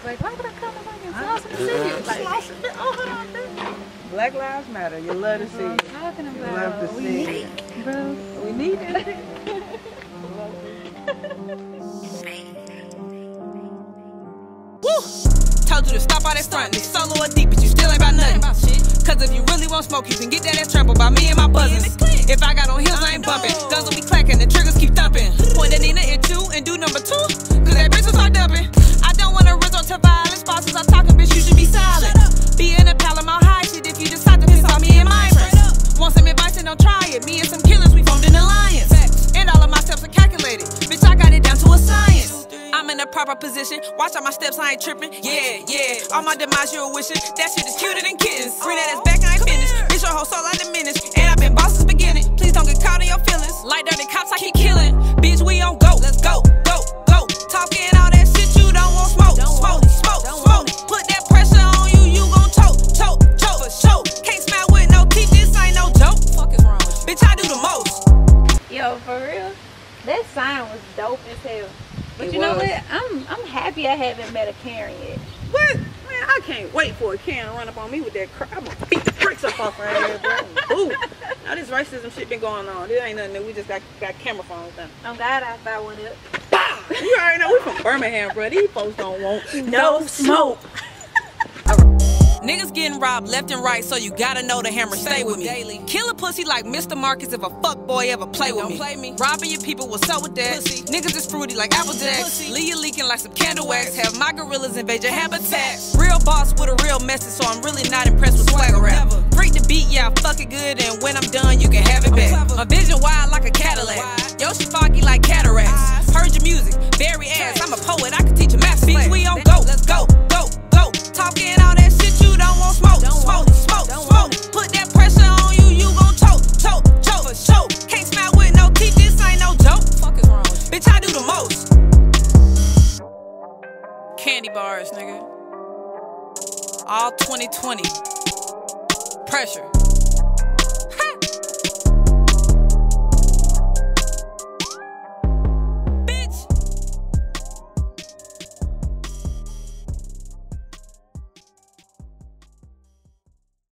like, why would I come to work and floss in the city? Like, oh, hold on, Black Lives Matter. You love to see it. I'm talking about. You love to We see need it. it, bro. We need it. Woo! Told you to stop all that front, nigga. Solo or deep, but you still ain't about nothing. Cause if you really want smoke, you can get that ass trampled by me and my buzzers. If I got on heels, I ain't bumping. Guns will be clacking, the triggers keep thumping. Point that Nina at you and do number 2, cause that bitch will start dumping. I don't wanna resort to violence. Bosses are talking, bitch, you should be silent. Be in a Palomar high shit if you decide to piss off me and my friends. Want some advice and don't try it. Me and some killers, we formed an alliance. And all of my steps are calculated. Bitch, I got it down to a science. I'm in the proper position. Watch out my steps, I ain't tripping. Yeah, yeah. All my demise, you're wishing. That shit is cuter than kittens. Bring that ass back, I ain't finished. Bitch, your whole soul I diminished. And I've been boss since beginning. Please don't get caught in your feelings. Like dirty cops, I keep killing. Bitch, we on go. Let's go, go, go. Talking all that shit, you don't want smoke. Smoke, smoke, smoke. Put that pressure on you, you gon' choke, choke, choke for sure. Can't smile with no teeth, this ain't no joke. Fuck is wrong with you? Bitch, I do the most. Yo, for real, that sign was dope as hell. But you know what? I'm happy I haven't met a Karen yet. What? Man, I can't wait for a Karen to run up on me with that crap. I'm gonna beat the bricks up off her head, bro. Ooh. Now this racism shit been going on. This ain't nothing new. We just got camera phones done. On God, I fire one up. Bah! You already know we from Birmingham, bro. These folks don't want no smoke. Niggas getting robbed left and right, so you gotta know the hammer stay with me. Daily. Kill a pussy like Mr. Marcus if a fuck boy ever play with me. Robbing your people, what's up with that? Pussy. Niggas is fruity like Apple Jacks. Leave you leaking like some candle wax. Have my gorillas invade your habitat. Real boss with a real message, so I'm really not impressed with swagger rap. Freak the beat, yeah, I fuck it good, and when I'm done, you can have it back. My vision wide like a Cadillac. Yo, she foggy like cataracts. Heard your music, very ass. I'm a poet, I can teach a master class. We on go, let's go, go, go. Talking all that shit, you don't want smoke. Smoke, smoke, smoke. Put that pressure on you, you gon' choke, choke, choke for sure. Can't smile with no teeth, this ain't no joke. Fuck is wrong with you? Bitch, I do the most. Candy bars, nigga. All 2020. Pressure.